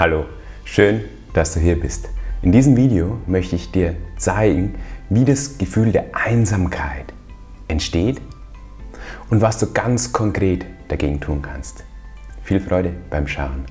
Hallo, schön, dass du hier bist. In diesem Video möchte ich dir zeigen, wie das Gefühl der Einsamkeit entsteht und was du ganz konkret dagegen tun kannst. Viel Freude beim Schauen.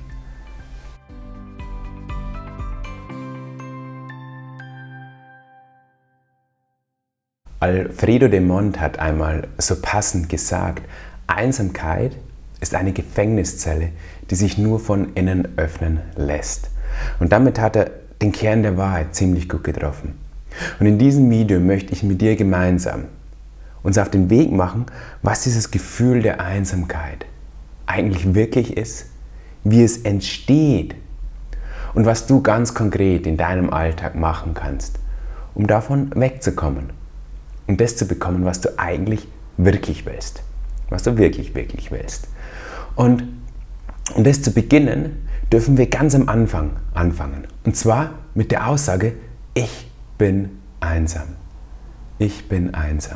Alfredo de Mont hat einmal so passend gesagt, Einsamkeit ist eine Gefängniszelle, die sich nur von innen öffnen lässt. Und damit hat er den Kern der Wahrheit ziemlich gut getroffen. Und in diesem Video möchte ich mit dir gemeinsam uns auf den Weg machen, was dieses Gefühl der Einsamkeit eigentlich wirklich ist, wie es entsteht und was du ganz konkret in deinem Alltag machen kannst, um davon wegzukommen und das zu bekommen, was du eigentlich wirklich willst. Was du wirklich willst. Und um das zu beginnen, dürfen wir ganz am Anfang anfangen. Und zwar mit der Aussage, ich bin einsam. Ich bin einsam.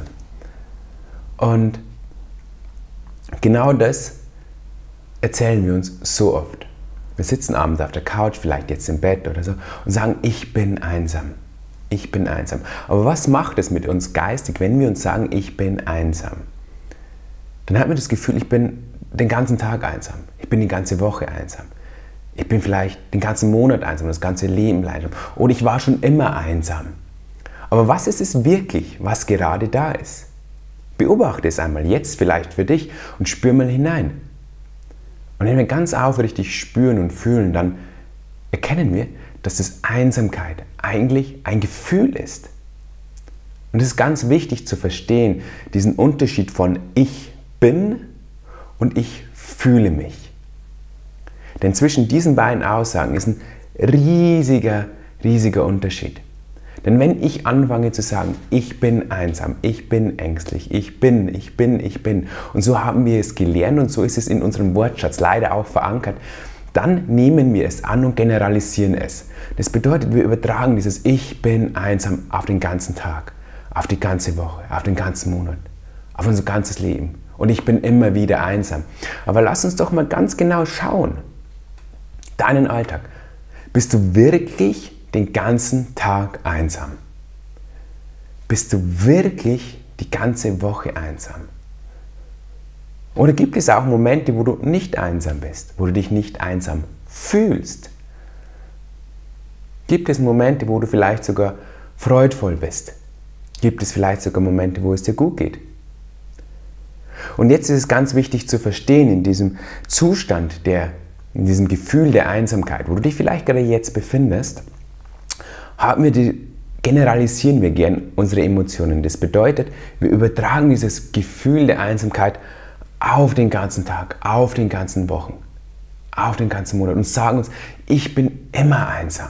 Und genau das erzählen wir uns so oft. Wir sitzen abends auf der Couch, vielleicht jetzt im Bett oder so, und sagen, ich bin einsam. Ich bin einsam. Aber was macht es mit uns geistig, wenn wir uns sagen, ich bin einsam? Dann hat man das Gefühl, ich bin den ganzen Tag einsam. Ich bin die ganze Woche einsam. Ich bin vielleicht den ganzen Monat einsam, das ganze Leben einsam. Oder ich war schon immer einsam. Aber was ist es wirklich, was gerade da ist? Beobachte es einmal jetzt vielleicht für dich und spür mal hinein. Und wenn wir ganz aufrichtig spüren und fühlen, dann erkennen wir, dass das Einsamkeit eigentlich ein Gefühl ist. Und es ist ganz wichtig zu verstehen, diesen Unterschied von ich bin und ich fühle mich. Denn zwischen diesen beiden Aussagen ist ein riesiger Unterschied. Denn wenn ich anfange zu sagen, ich bin einsam, ich bin ängstlich, ich bin, und so haben wir es gelernt und so ist es in unserem Wortschatz leider auch verankert, dann nehmen wir es an und generalisieren es. Das bedeutet, wir übertragen dieses ich bin einsam auf den ganzen Tag, auf die ganze Woche, auf den ganzen Monat, auf unser ganzes Leben. Und ich bin immer wieder einsam. Aber lass uns doch mal ganz genau schauen. Deinen Alltag. Bist du wirklich den ganzen Tag einsam? Bist du wirklich die ganze Woche einsam? Oder gibt es auch Momente, wo du nicht einsam bist, wo du dich nicht einsam fühlst? Gibt es Momente, wo du vielleicht sogar freudvoll bist? Gibt es vielleicht sogar Momente, wo es dir gut geht? Und jetzt ist es ganz wichtig zu verstehen, in diesem Zustand, in diesem Gefühl der Einsamkeit, wo du dich vielleicht gerade jetzt befindest, generalisieren wir gern unsere Emotionen. Das bedeutet, wir übertragen dieses Gefühl der Einsamkeit auf den ganzen Tag, auf den ganzen Wochen, auf den ganzen Monat und sagen uns, ich bin immer einsam.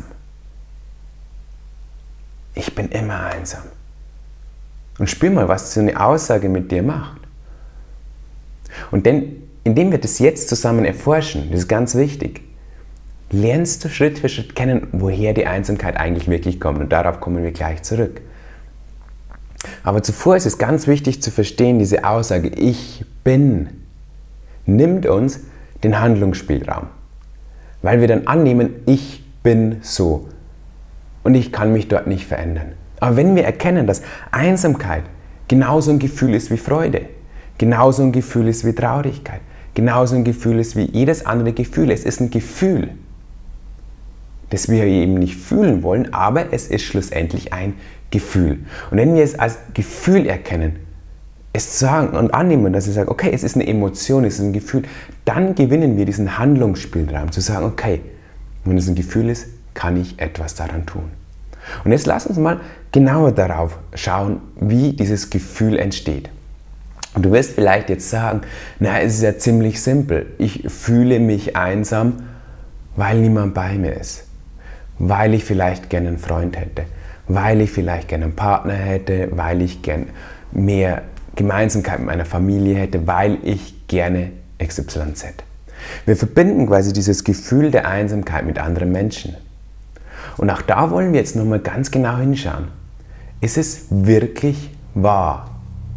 Ich bin immer einsam. Und spür mal, was so eine Aussage mit dir macht. Und indem wir das jetzt zusammen erforschen, das ist ganz wichtig, lernst du Schritt für Schritt kennen, woher die Einsamkeit eigentlich wirklich kommt. Und darauf kommen wir gleich zurück. Aber zuvor ist es ganz wichtig zu verstehen, diese Aussage, ich bin, nimmt uns den Handlungsspielraum. Weil wir dann annehmen, ich bin so. Und ich kann mich dort nicht verändern. Aber wenn wir erkennen, dass Einsamkeit genauso ein Gefühl ist wie Freude, genauso ein Gefühl ist wie Traurigkeit, genauso ein Gefühl ist wie jedes andere Gefühl. Es ist ein Gefühl, das wir eben nicht fühlen wollen, aber es ist schlussendlich ein Gefühl. Und wenn wir es als Gefühl erkennen, es sagen und annehmen, dass wir sagen, okay, es ist eine Emotion, es ist ein Gefühl, dann gewinnen wir diesen Handlungsspielraum, zu sagen, okay, wenn es ein Gefühl ist, kann ich etwas daran tun. Und jetzt lass uns mal genauer darauf schauen, wie dieses Gefühl entsteht. Und du wirst vielleicht jetzt sagen, na, es ist ja ziemlich simpel. Ich fühle mich einsam, weil niemand bei mir ist. Weil ich vielleicht gerne einen Freund hätte. Weil ich vielleicht gerne einen Partner hätte. Weil ich gerne mehr Gemeinsamkeit mit meiner Familie hätte. Weil ich gerne XYZ. Wir verbinden quasi dieses Gefühl der Einsamkeit mit anderen Menschen. Und auch da wollen wir jetzt nochmal ganz genau hinschauen. Ist es wirklich wahr?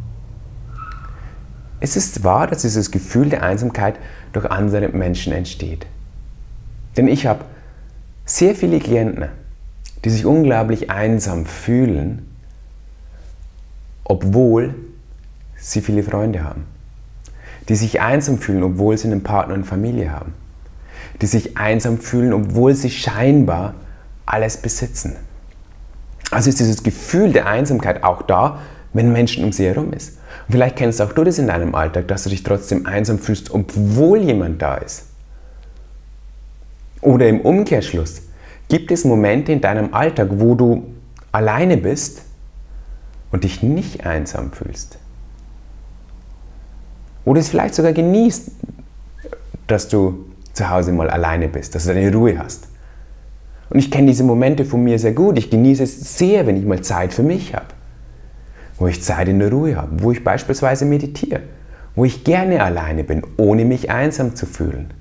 Es ist wahr, dass dieses Gefühl der Einsamkeit durch andere Menschen entsteht. Denn ich habe sehr viele Klienten, die sich unglaublich einsam fühlen, obwohl sie viele Freunde haben. Die sich einsam fühlen, obwohl sie einen Partner und Familie haben. Die sich einsam fühlen, obwohl sie scheinbar alles besitzen. Also ist dieses Gefühl der Einsamkeit auch da, wenn Menschen um sie herum ist. Und vielleicht kennst auch du das in deinem Alltag, dass du dich trotzdem einsam fühlst, obwohl jemand da ist. Oder im Umkehrschluss, gibt es Momente in deinem Alltag, wo du alleine bist und dich nicht einsam fühlst? Oder es vielleicht sogar genießt, dass du zu Hause mal alleine bist, dass du deine Ruhe hast. Und ich kenne diese Momente von mir sehr gut. Ich genieße es sehr, wenn ich mal Zeit für mich habe. Wo ich Zeit in der Ruhe habe, wo ich beispielsweise meditiere, wo ich gerne alleine bin, ohne mich einsam zu fühlen.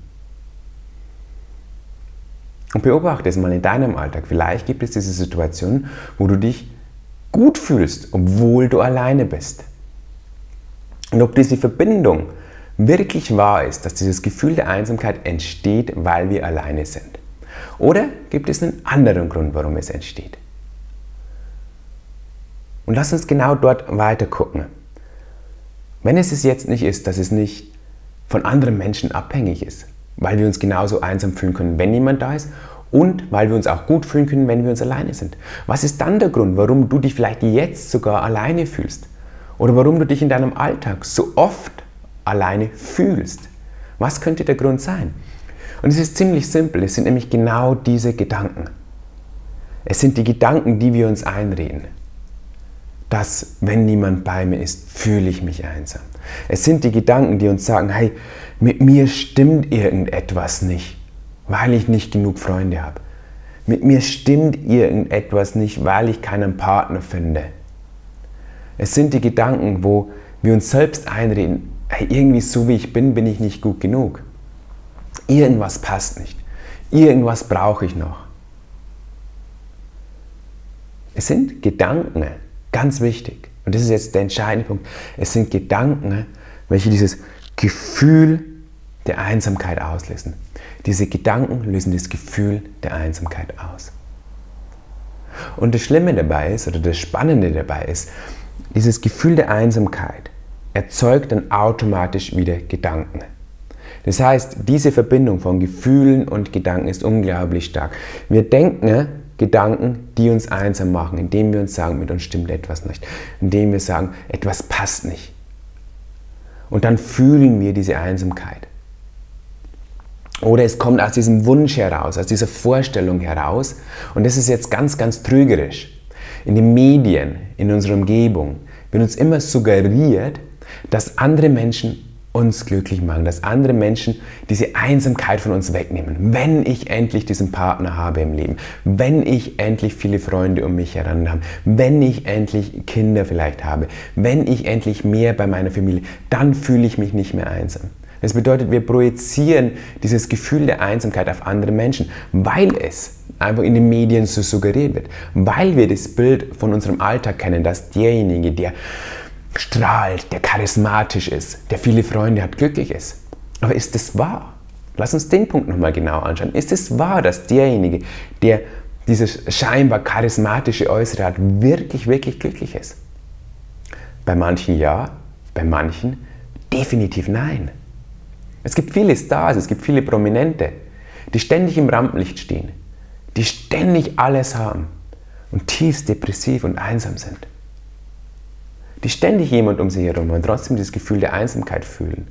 Und beobachte es mal in deinem Alltag. Vielleicht gibt es diese Situation, wo du dich gut fühlst, obwohl du alleine bist. Und ob diese Verbindung wirklich wahr ist, dass dieses Gefühl der Einsamkeit entsteht, weil wir alleine sind. Oder gibt es einen anderen Grund, warum es entsteht? Und lass uns genau dort weiter gucken. Wenn es jetzt nicht ist, dass es nicht von anderen Menschen abhängig ist, weil wir uns genauso einsam fühlen können, wenn jemand da ist, und weil wir uns auch gut fühlen können, wenn wir uns alleine sind. Was ist dann der Grund, warum du dich vielleicht jetzt sogar alleine fühlst? Oder warum du dich in deinem Alltag so oft alleine fühlst? Was könnte der Grund sein? Und es ist ziemlich simpel, es sind nämlich genau diese Gedanken. Es sind die Gedanken, die wir uns einreden. Dass, wenn niemand bei mir ist, fühle ich mich einsam. Es sind die Gedanken, die uns sagen, hey, mit mir stimmt irgendetwas nicht, weil ich nicht genug Freunde habe. Mit mir stimmt irgendetwas nicht, weil ich keinen Partner finde. Es sind die Gedanken, wo wir uns selbst einreden, hey, irgendwie so wie ich bin, bin ich nicht gut genug. Irgendwas passt nicht. Irgendwas brauche ich noch. Es sind Gedanken, ganz wichtig. Und das ist jetzt der entscheidende Punkt. Es sind Gedanken, welche dieses Gefühl der Einsamkeit auslösen. Diese Gedanken lösen das Gefühl der Einsamkeit aus. Und das Schlimme dabei ist, oder das Spannende dabei ist, dieses Gefühl der Einsamkeit erzeugt dann automatisch wieder Gedanken. Das heißt, diese Verbindung von Gefühlen und Gedanken ist unglaublich stark. Wir denken Gedanken, die uns einsam machen, indem wir uns sagen, mit uns stimmt etwas nicht, indem wir sagen, etwas passt nicht. Und dann fühlen wir diese Einsamkeit. Oder es kommt aus diesem Wunsch heraus, aus dieser Vorstellung heraus. Und das ist jetzt ganz, ganz trügerisch. In den Medien, in unserer Umgebung wird uns immer suggeriert, dass andere Menschen uns glücklich machen, dass andere Menschen diese Einsamkeit von uns wegnehmen. Wenn ich endlich diesen Partner habe im Leben, wenn ich endlich viele Freunde um mich heran habe, wenn ich endlich Kinder vielleicht habe, wenn ich endlich mehr bei meiner Familie, dann fühle ich mich nicht mehr einsam. Das bedeutet, wir projizieren dieses Gefühl der Einsamkeit auf andere Menschen, weil es einfach in den Medien so suggeriert wird, weil wir das Bild von unserem Alltag kennen, dass derjenige, der strahlt, der charismatisch ist, der viele Freunde hat, glücklich ist. Aber ist das wahr? Lass uns den Punkt nochmal genau anschauen. Ist es wahr, dass derjenige, der dieses scheinbar charismatische Äußere hat, wirklich, wirklich glücklich ist? Bei manchen ja, bei manchen definitiv nein. Es gibt viele Stars, es gibt viele Prominente, die ständig im Rampenlicht stehen, die ständig alles haben und tiefst depressiv und einsam sind. Die ständig jemand um sie herum haben und trotzdem das Gefühl der Einsamkeit fühlen.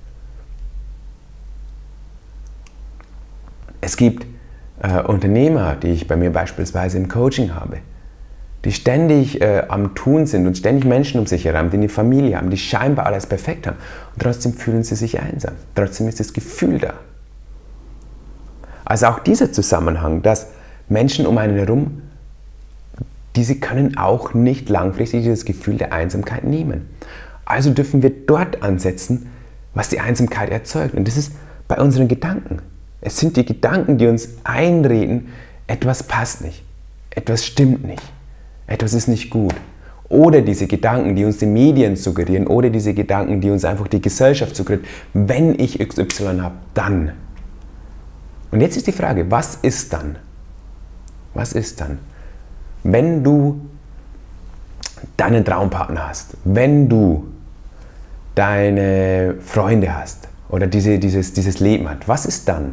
Es gibt Unternehmer, die ich bei mir beispielsweise im Coaching habe, die ständig am Tun sind und ständig Menschen um sich herum haben, die eine Familie haben, die scheinbar alles perfekt haben und trotzdem fühlen sie sich einsam. Trotzdem ist das Gefühl da. Also auch dieser Zusammenhang, dass Menschen um einen herum, diese können auch nicht langfristig dieses Gefühl der Einsamkeit nehmen. Also dürfen wir dort ansetzen, was die Einsamkeit erzeugt. Und das ist bei unseren Gedanken. Es sind die Gedanken, die uns einreden, etwas passt nicht, etwas stimmt nicht, etwas ist nicht gut. Oder diese Gedanken, die uns die Medien suggerieren, oder diese Gedanken, die uns einfach die Gesellschaft suggeriert, wenn ich XY habe, dann. Und jetzt ist die Frage, was ist dann? Was ist dann? Wenn du deinen Traumpartner hast, wenn du deine Freunde hast oder dieses Leben hat, was ist dann?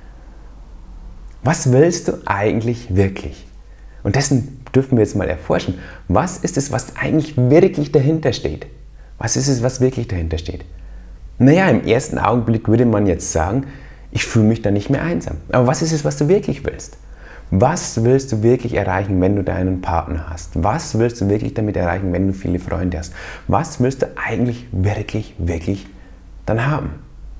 Was willst du eigentlich wirklich? Und dessen dürfen wir jetzt mal erforschen. Was ist es, was eigentlich wirklich dahinter steht? Was ist es, was wirklich dahinter steht? Naja, im ersten Augenblick würde man jetzt sagen, ich fühle mich da nicht mehr einsam. Aber was ist es, was du wirklich willst? Was willst du wirklich erreichen, wenn du deinen Partner hast? Was willst du wirklich damit erreichen, wenn du viele Freunde hast? Was willst du eigentlich wirklich dann haben?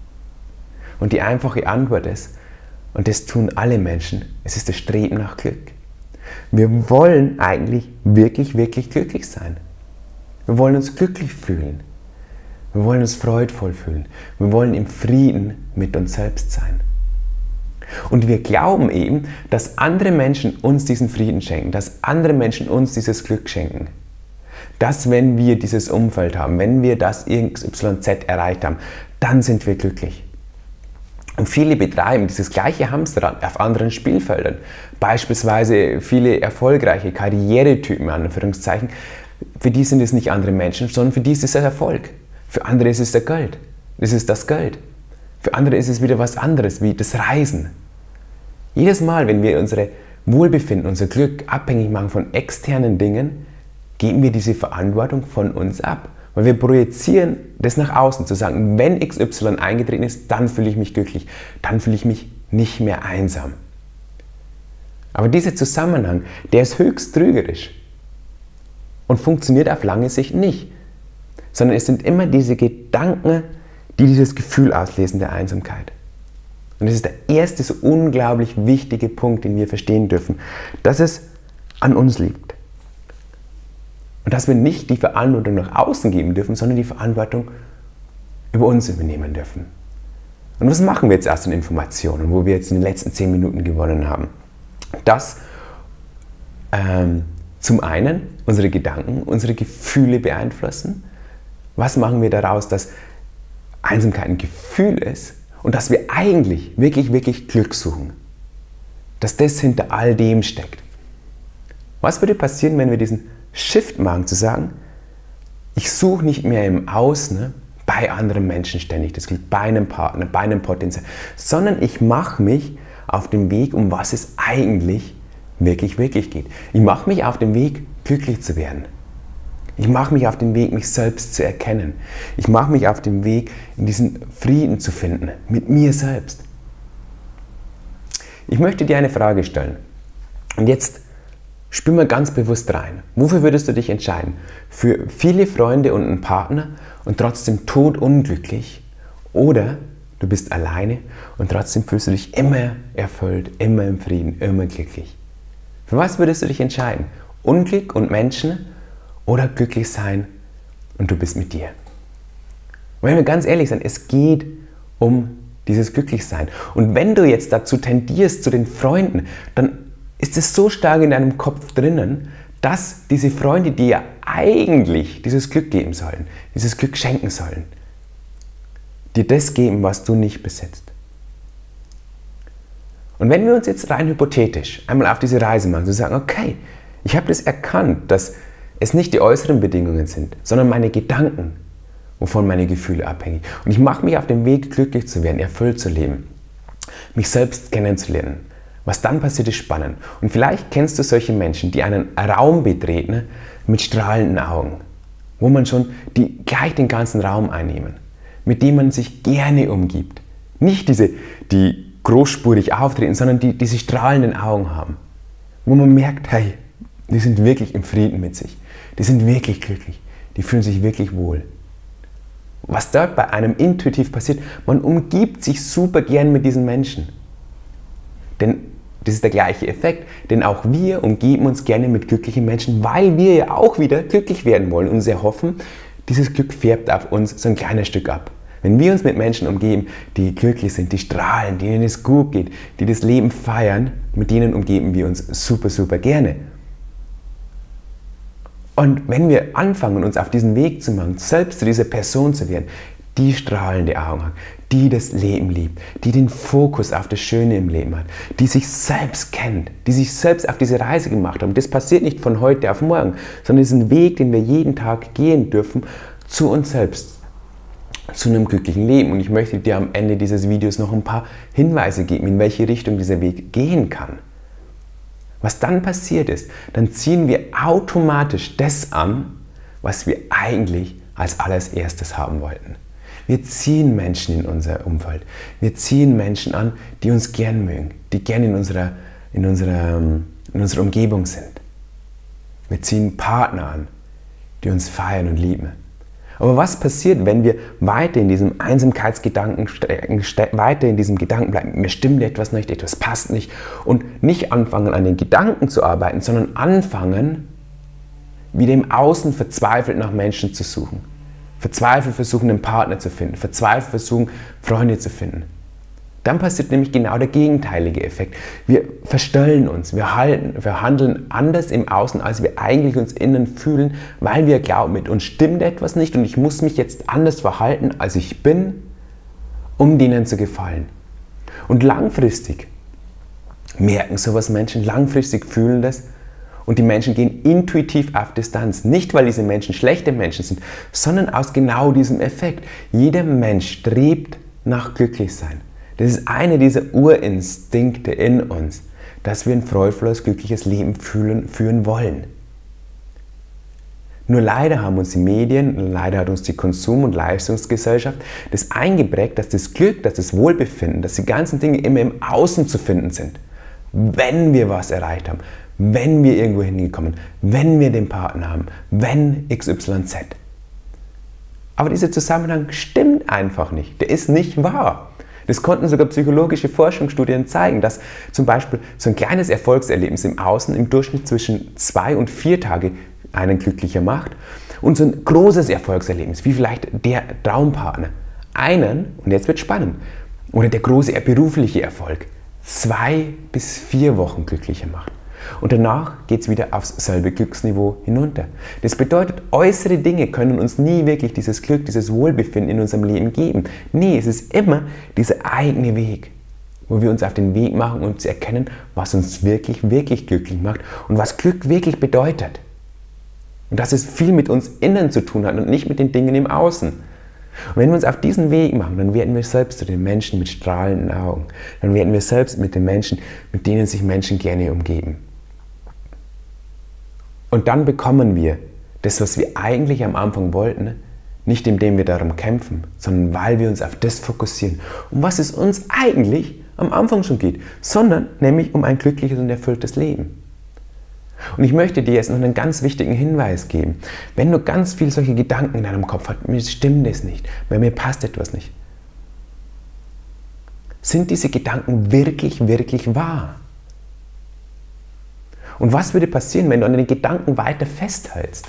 Und die einfache Antwort ist, und das tun alle Menschen, es ist das Streben nach Glück. Wir wollen eigentlich wirklich glücklich sein. Wir wollen uns glücklich fühlen. Wir wollen uns freudvoll fühlen. Wir wollen im Frieden mit uns selbst sein. Und wir glauben eben, dass andere Menschen uns diesen Frieden schenken, dass andere Menschen uns dieses Glück schenken. Dass wenn wir dieses Umfeld haben, wenn wir das XYZ erreicht haben, dann sind wir glücklich. Und viele betreiben dieses gleiche Hamsterrad auf anderen Spielfeldern. Beispielsweise viele erfolgreiche Karrieretypen, in Anführungszeichen, für die sind es nicht andere Menschen, sondern für die ist es der Erfolg. Für andere ist es das Geld. Für andere ist es wieder was anderes, wie das Reisen. Jedes Mal, wenn wir unser Wohlbefinden, unser Glück abhängig machen von externen Dingen, geben wir diese Verantwortung von uns ab. Weil wir projizieren das nach außen, zu sagen, wenn XY eingetreten ist, dann fühle ich mich glücklich, dann fühle ich mich nicht mehr einsam. Aber dieser Zusammenhang, der ist höchst trügerisch und funktioniert auf lange Sicht nicht. Sondern es sind immer diese Gedanken, die dieses Gefühl auslesen der Einsamkeit. Und das ist der erste so unglaublich wichtige Punkt, den wir verstehen dürfen, dass es an uns liegt. Und dass wir nicht die Verantwortung nach außen geben dürfen, sondern die Verantwortung über uns übernehmen dürfen. Und was machen wir jetzt erst an Informationen, wo wir jetzt in den letzten 10 Minuten gewonnen haben? Das zum einen unsere Gedanken, unsere Gefühle beeinflussen. Was machen wir daraus, dass Einsamkeit ein Gefühl ist und dass wir eigentlich wirklich Glück suchen? Dass das hinter all dem steckt. Was würde passieren, wenn wir diesen Shift machen, zu sagen, ich suche nicht mehr im Außen bei anderen Menschen ständig das Glück, bei einem Partner, bei einem Potenzial, sondern ich mache mich auf den Weg, um was es eigentlich wirklich geht. Ich mache mich auf den Weg, glücklich zu werden. Ich mache mich auf den Weg, mich selbst zu erkennen. Ich mache mich auf den Weg, in diesen Frieden zu finden, mit mir selbst. Ich möchte dir eine Frage stellen. Und jetzt spür mal ganz bewusst rein. Wofür würdest du dich entscheiden? Für viele Freunde und einen Partner und trotzdem todunglücklich? Oder du bist alleine und trotzdem fühlst du dich immer erfüllt, immer im Frieden, immer glücklich? Für was würdest du dich entscheiden? Unglück und Menschen oder glücklich sein und du bist mit dir? Und wenn wir ganz ehrlich sind, es geht um dieses Glücklichsein. Und wenn du jetzt dazu tendierst, zu den Freunden, dann ist es so stark in deinem Kopf drinnen, dass diese Freunde dir eigentlich dieses Glück geben sollen, dieses Glück schenken sollen, dir das geben, was du nicht besitzt. Und wenn wir uns jetzt rein hypothetisch einmal auf diese Reise machen, zu sagen, okay, ich habe das erkannt, dass es nicht die äußeren Bedingungen sind, sondern meine Gedanken, wovon meine Gefühle abhängen. Und ich mache mich auf den Weg, glücklich zu werden, erfüllt zu leben, mich selbst kennenzulernen. Was dann passiert, ist spannend. Und vielleicht kennst du solche Menschen, die einen Raum betreten mit strahlenden Augen, wo man schon gleich den ganzen Raum einnehmen, mit dem man sich gerne umgibt. Nicht diese, die großspurig auftreten, sondern die diese strahlenden Augen haben, wo man merkt, hey, die sind wirklich im Frieden mit sich, die sind wirklich glücklich, die fühlen sich wirklich wohl. Was dort bei einem intuitiv passiert, man umgibt sich super gern mit diesen Menschen. Denn das ist der gleiche Effekt, denn auch wir umgeben uns gerne mit glücklichen Menschen, weil wir ja auch wieder glücklich werden wollen und sehr hoffen, dieses Glück färbt auf uns so ein kleines Stück ab. Wenn wir uns mit Menschen umgeben, die glücklich sind, die strahlen, denen es gut geht, die das Leben feiern, mit denen umgeben wir uns super gerne. Und wenn wir anfangen, uns auf diesen Weg zu machen, selbst zu dieser Person zu werden, die strahlende Augen hat, die das Leben liebt, die den Fokus auf das Schöne im Leben hat, die sich selbst kennt, die sich selbst auf diese Reise gemacht haben. Das passiert nicht von heute auf morgen, sondern es ist ein Weg, den wir jeden Tag gehen dürfen zu uns selbst, zu einem glücklichen Leben. Und ich möchte dir am Ende dieses Videos noch ein paar Hinweise geben, in welche Richtung dieser Weg gehen kann. Was dann passiert ist, dann ziehen wir automatisch das an, was wir eigentlich als allererstes haben wollten. Wir ziehen Menschen in unser Umfeld. Wir ziehen Menschen an, die uns gern mögen, die gern in unserer Umgebung sind. Wir ziehen Partner an, die uns feiern und lieben. Aber was passiert, wenn wir weiter in diesem Einsamkeitsgedanken weiter in diesem Gedanken bleiben, mir stimmt etwas nicht, etwas passt nicht und nicht anfangen an den Gedanken zu arbeiten, sondern anfangen, wieder im Außen verzweifelt nach Menschen zu suchen. Verzweifelt versuchen, einen Partner zu finden, verzweifelt versuchen, Freunde zu finden. Dann passiert nämlich genau der gegenteilige Effekt. Wir verstellen uns, wir handeln anders im Außen, als wir eigentlich uns innen fühlen, weil wir glauben, mit uns stimmt etwas nicht und ich muss mich jetzt anders verhalten, als ich bin, um denen zu gefallen. Und langfristig merken sowas Menschen, langfristig fühlen das. Und die Menschen gehen intuitiv auf Distanz. Nicht, weil diese Menschen schlechte Menschen sind, sondern aus genau diesem Effekt. Jeder Mensch strebt nach Glücklichsein. Das ist einer dieser Urinstinkte in uns, dass wir ein freudvolles, glückliches Leben führen wollen. Nur leider haben uns die Medien, leider hat uns die Konsum- und Leistungsgesellschaft das eingeprägt, dass das Glück, dass das Wohlbefinden, dass die ganzen Dinge immer im Außen zu finden sind. Wenn wir was erreicht haben, wenn wir irgendwo hingekommen, wenn wir den Partner haben, wenn XYZ. Aber dieser Zusammenhang stimmt einfach nicht. Der ist nicht wahr. Das konnten sogar psychologische Forschungsstudien zeigen, dass zum Beispiel so ein kleines Erfolgserlebnis im Außen im Durchschnitt zwischen 2 und 4 Tage einen glücklicher macht und so ein großes Erfolgserlebnis, wie vielleicht der Traumpartner, einen, und jetzt wird es spannend, oder der große berufliche Erfolg, 2 bis 4 Wochen glücklicher macht. Und danach geht es wieder aufs selbe Glücksniveau hinunter. Das bedeutet, äußere Dinge können uns nie wirklich dieses Glück, dieses Wohlbefinden in unserem Leben geben. Nee, es ist immer dieser eigene Weg, wo wir uns auf den Weg machen, um zu erkennen, was uns wirklich, wirklich glücklich macht und was Glück wirklich bedeutet. Und dass es viel mit uns innen zu tun hat und nicht mit den Dingen im Außen. Und wenn wir uns auf diesen Weg machen, dann werden wir selbst zu den Menschen mit strahlenden Augen. Dann werden wir selbst mit den Menschen, mit denen sich Menschen gerne umgeben. Und dann bekommen wir das, was wir eigentlich am Anfang wollten, nicht indem wir darum kämpfen, sondern weil wir uns auf das fokussieren, um was es uns eigentlich am Anfang schon geht, sondern nämlich um ein glückliches und erfülltes Leben. Und ich möchte dir jetzt noch einen ganz wichtigen Hinweis geben. Wenn du ganz viel solche Gedanken in deinem Kopf hast, mir stimmt das nicht, bei mir passt etwas nicht. Sind diese Gedanken wirklich, wirklich wahr? Und was würde passieren, wenn du an den Gedanken weiter festhältst?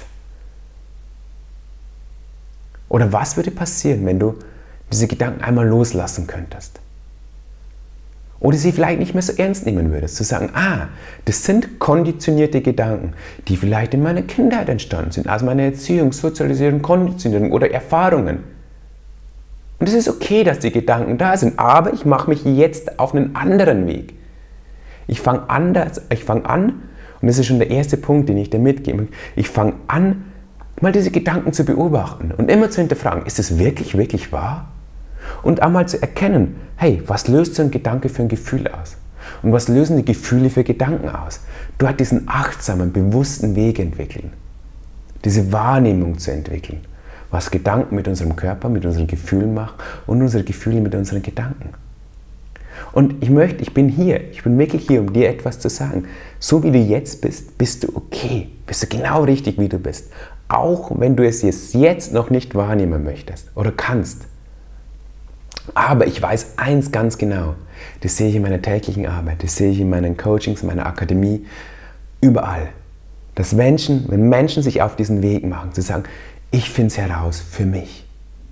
Oder was würde passieren, wenn du diese Gedanken einmal loslassen könntest? Oder sie vielleicht nicht mehr so ernst nehmen würdest, zu sagen, das sind konditionierte Gedanken, die vielleicht in meiner Kindheit entstanden sind, aus meiner Erziehung, Sozialisierung, Konditionierung oder Erfahrungen. Und es ist okay, dass die Gedanken da sind, aber ich mache mich jetzt auf einen anderen Weg. Ich fange an, und das ist schon der erste Punkt, den ich dir mitgebe, ich fange an, mal diese Gedanken zu beobachten und immer zu hinterfragen, ist es wirklich, wirklich wahr? Und einmal zu erkennen, hey, was löst so ein Gedanke für ein Gefühl aus? Und was lösen die Gefühle für Gedanken aus? Dort diesen achtsamen, bewussten Weg entwickeln. Diese Wahrnehmung zu entwickeln. Was Gedanken mit unserem Körper, mit unseren Gefühlen machen und unsere Gefühle mit unseren Gedanken. Und ich bin wirklich hier, um dir etwas zu sagen. So wie du jetzt bist, bist du okay. Bist du genau richtig, wie du bist. Auch wenn du es jetzt noch nicht wahrnehmen möchtest oder kannst. Aber ich weiß eins ganz genau, das sehe ich in meiner täglichen Arbeit, das sehe ich in meinen Coachings, in meiner Akademie, überall. Dass wenn Menschen sich auf diesen Weg machen, zu sagen, ich finde es heraus für mich,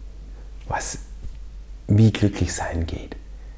wie glücklich sein geht,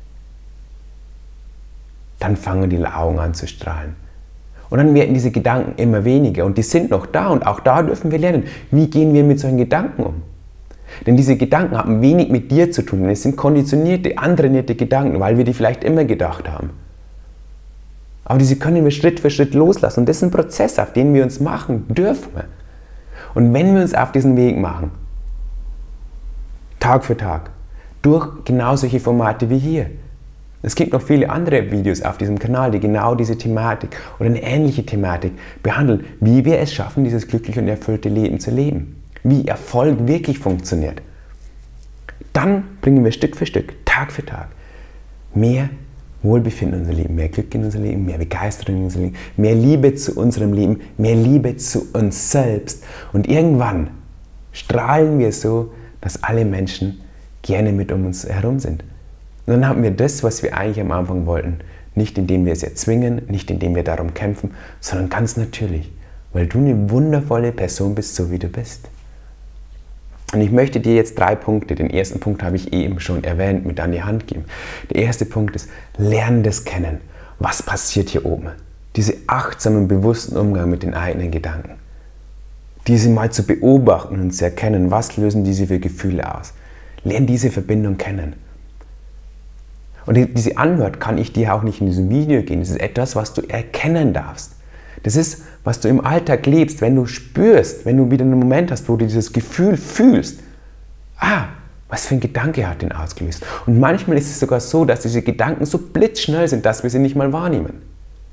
dann fangen die Augen an zu strahlen. Und dann werden diese Gedanken immer weniger und die sind noch da und auch da dürfen wir lernen, wie gehen wir mit solchen Gedanken um. Denn diese Gedanken haben wenig mit dir zu tun. Es sind konditionierte, antrainierte Gedanken, weil wir die vielleicht immer gedacht haben. Aber diese können wir Schritt für Schritt loslassen. Und das ist ein Prozess, auf den wir uns machen dürfen. Und wenn wir uns auf diesen Weg machen, Tag für Tag, durch genau solche Formate wie hier. Es gibt noch viele andere Videos auf diesem Kanal, die genau diese Thematik oder eine ähnliche Thematik behandeln, wie wir es schaffen, dieses glückliche und erfüllte Leben zu leben. Wie Erfolg wirklich funktioniert. Dann bringen wir Stück für Stück, Tag für Tag, mehr Wohlbefinden in unser Leben, mehr Glück in unser Leben, mehr Begeisterung in unser Leben, mehr Liebe zu unserem Leben, mehr Liebe zu uns selbst. Und irgendwann strahlen wir so, dass alle Menschen gerne mit um uns herum sind. Und dann haben wir das, was wir eigentlich am Anfang wollten. Nicht indem wir es erzwingen, nicht indem wir darum kämpfen, sondern ganz natürlich, weil du eine wundervolle Person bist, so wie du bist. Und ich möchte dir jetzt 3 Punkte, den ersten Punkt habe ich eben schon erwähnt, mit an die Hand geben. Der erste Punkt ist, lerne das kennen. Was passiert hier oben? Diese achtsamen, bewussten Umgang mit den eigenen Gedanken. Diese mal zu beobachten und zu erkennen, was lösen diese für Gefühle aus. Lerne diese Verbindung kennen. Und diese Antwort kann ich dir auch nicht in diesem Video geben. Das ist etwas, was du erkennen darfst. Das ist, was du im Alltag lebst, wenn du spürst, wenn du wieder einen Moment hast, wo du dieses Gefühl fühlst. Was für ein Gedanke hat den ausgelöst? Und manchmal ist es sogar so, dass diese Gedanken so blitzschnell sind, dass wir sie nicht mal wahrnehmen.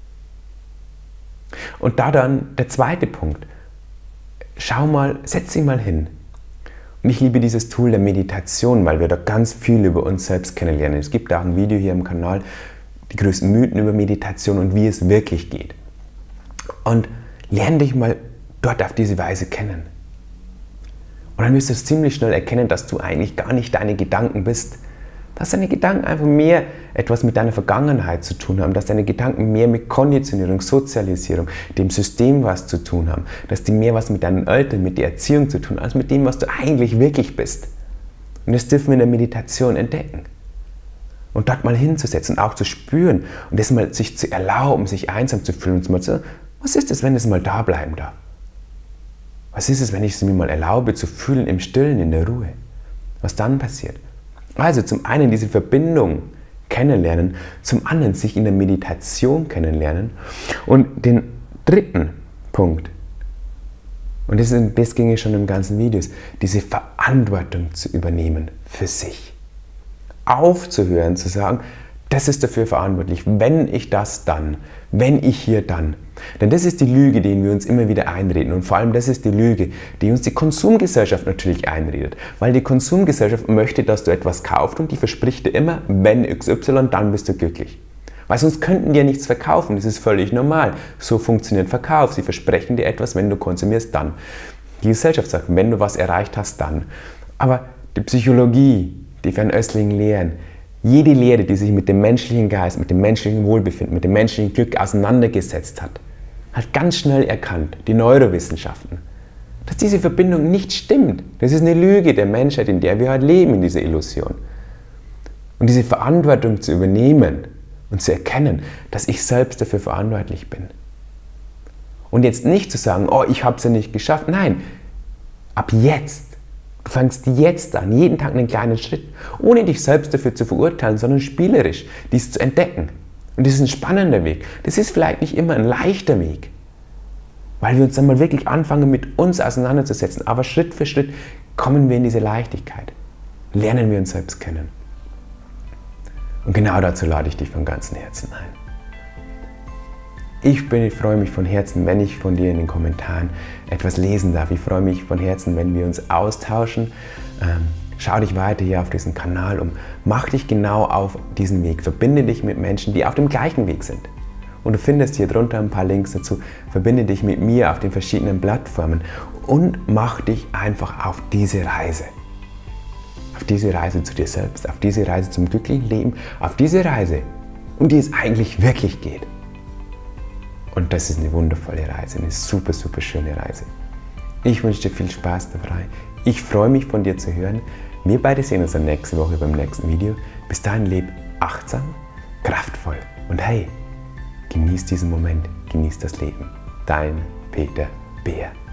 Und da dann der zweite Punkt. Schau mal, setz dich mal hin. Und ich liebe dieses Tool der Meditation, weil wir da ganz viel über uns selbst kennenlernen. Es gibt auch ein Video hier im Kanal, die größten Mythen über Meditation und wie es wirklich geht. Und lerne dich mal dort auf diese Weise kennen. Und dann wirst du ziemlich schnell erkennen, dass du eigentlich gar nicht deine Gedanken bist. Dass deine Gedanken einfach mehr etwas mit deiner Vergangenheit zu tun haben, dass deine Gedanken mehr mit Konditionierung, Sozialisierung, dem System was zu tun haben, dass die mehr was mit deinen Eltern, mit der Erziehung zu tun haben, als mit dem, was du eigentlich wirklich bist. Und das dürfen wir in der Meditation entdecken. Und dort mal hinzusetzen und auch zu spüren und das mal sich zu erlauben, sich einsam zu fühlen und mal zu, was ist es, wenn es mal da bleiben darf? Was ist es, wenn ich es mir mal erlaube zu fühlen im Stillen, in der Ruhe? Was dann passiert? Also zum einen diese Verbindung kennenlernen, zum anderen sich in der Meditation kennenlernen und den dritten Punkt, und das ging ja schon im ganzen Video, diese Verantwortung zu übernehmen für sich. Aufzuhören, zu sagen, das ist dafür verantwortlich, wenn ich das dann, wenn ich hier dann. Denn das ist die Lüge, die wir uns immer wieder einreden. Und vor allem das ist die Lüge, die uns die Konsumgesellschaft natürlich einredet. Weil die Konsumgesellschaft möchte, dass du etwas kaufst und die verspricht dir immer, wenn XY, dann bist du glücklich. Weil sonst könnten die ja nichts verkaufen, das ist völlig normal. So funktioniert Verkauf, sie versprechen dir etwas, wenn du konsumierst, dann. Die Gesellschaft sagt, wenn du was erreicht hast, dann. Aber die Psychologie, die fernöstlichen Lehren, jede Lehre, die sich mit dem menschlichen Geist, mit dem menschlichen Wohlbefinden, mit dem menschlichen Glück auseinandergesetzt hat, hat ganz schnell erkannt, die Neurowissenschaften, dass diese Verbindung nicht stimmt. Das ist eine Lüge der Menschheit, in der wir heute leben, in dieser Illusion. Und diese Verantwortung zu übernehmen und zu erkennen, dass ich selbst dafür verantwortlich bin. Und jetzt nicht zu sagen, oh, ich habe es ja nicht geschafft. Nein, ab jetzt. Du fängst jetzt an, jeden Tag einen kleinen Schritt, ohne dich selbst dafür zu verurteilen, sondern spielerisch, dies zu entdecken. Und das ist ein spannender Weg. Das ist vielleicht nicht immer ein leichter Weg, weil wir uns dann mal wirklich anfangen, mit uns auseinanderzusetzen. Aber Schritt für Schritt kommen wir in diese Leichtigkeit. Lernen wir uns selbst kennen. Und genau dazu lade ich dich von ganzem Herzen ein. Ich freue mich von Herzen, wenn ich von dir in den Kommentaren etwas lesen darf. Ich freue mich von Herzen, wenn wir uns austauschen. Schau dich weiter hier auf diesen Kanal um. Mach dich genau auf diesen Weg. Verbinde dich mit Menschen, die auf dem gleichen Weg sind. Und du findest hier drunter ein paar Links dazu. Verbinde dich mit mir auf den verschiedenen Plattformen und mach dich einfach auf diese Reise. Auf diese Reise zu dir selbst, auf diese Reise zum glücklichen Leben, auf diese Reise, um die es eigentlich wirklich geht. Und das ist eine wundervolle Reise, eine super, super schöne Reise. Ich wünsche dir viel Spaß dabei. Ich freue mich, von dir zu hören. Wir beide sehen uns dann nächste Woche beim nächsten Video. Bis dahin leb achtsam, kraftvoll und hey, genieß diesen Moment, genieß das Leben. Dein Peter Beer.